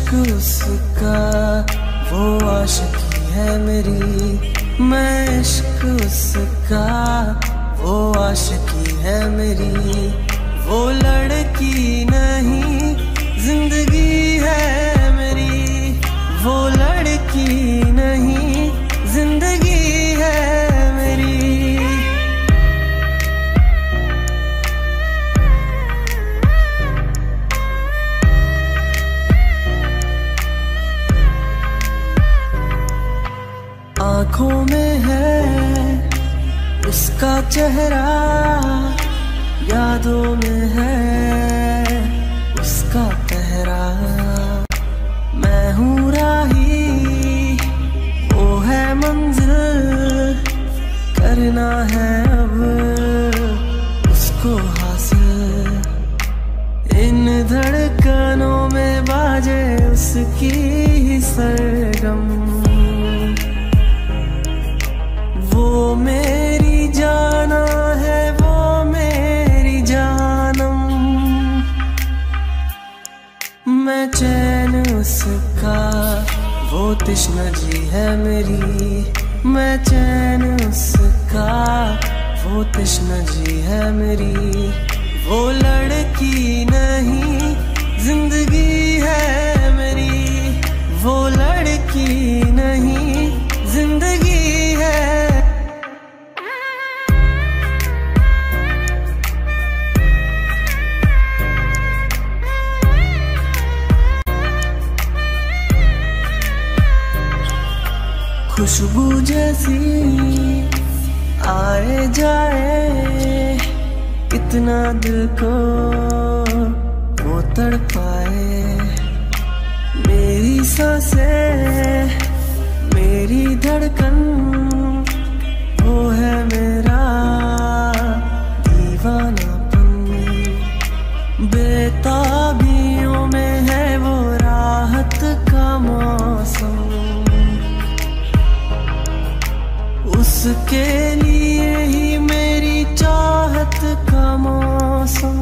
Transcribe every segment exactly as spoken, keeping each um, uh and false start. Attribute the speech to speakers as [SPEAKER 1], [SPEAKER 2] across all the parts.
[SPEAKER 1] उसका, वो आशिकी है मेरी। मैं इश्क उसका, वो आशिकी है मेरी। वो लड़की नहीं जिंदगी है मेरी। वो लड़की नहीं जिंदगी है मेरी। आँखों में है उसका चेहरा, यादों में है उसका पहरा। मैं हूँ राही, वो है मंजिल, करना है अब उसको हासिल। इन धड़कनों में बाजे उसकी ही सरगम। वो मेरी जाना है, वो मेरी जानम। मैं चैन उसका, वो तृष्णा जी है मेरी। मैं चैन उसका, वो तृष्णा जी है मेरी। वो लड़की नहीं जिंदगी है मेरी। वो लड़की नहीं जिंदगी है। खुशबू जैसी आए जाए, कितना दिल को वो तड़पाए। मेरी सांसें, मेरी धड़कन, वो है मेरा दीवानापन। बेताबियों में है वो राहत का मौसम। उसके लिए ही मेरी चाहत का मौसम।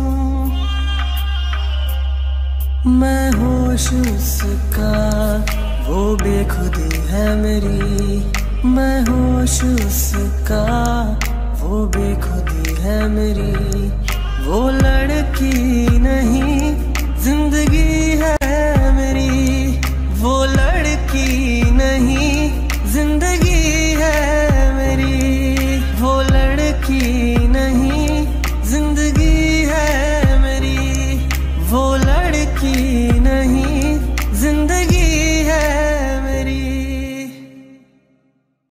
[SPEAKER 1] मैं होश उसका, वो बेखुदी है मेरी। मैं होश उसका, वो बेखुदी है मेरी। वो लड़की नहीं जिंदगी है।